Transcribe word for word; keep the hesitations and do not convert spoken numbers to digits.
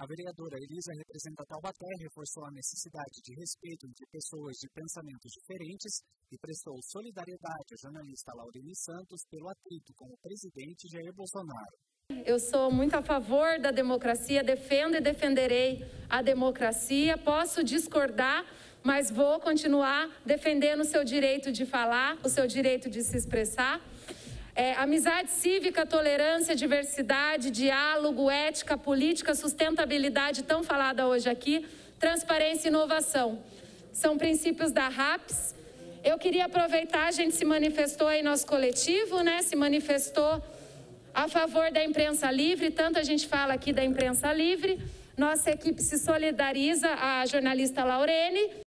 A vereadora Elisa, representa Taubaté, reforçou a necessidade de respeito entre pessoas de pensamentos diferentes e prestou solidariedade à jornalista Laurene Santos pelo atrito com o presidente Jair Bolsonaro. Eu sou muito a favor da democracia, defendo e defenderei a democracia. Posso discordar, mas vou continuar defendendo o seu direito de falar, o seu direito de se expressar. É, amizade cívica, tolerância, diversidade, diálogo, ética, política, sustentabilidade, tão falada hoje aqui, transparência e inovação. São princípios da RAPS. Eu queria aproveitar, a gente se manifestou aí, nosso coletivo, né, se manifestou a favor da imprensa livre, tanto a gente fala aqui da imprensa livre. Nossa equipe se solidariza à jornalista Laurene.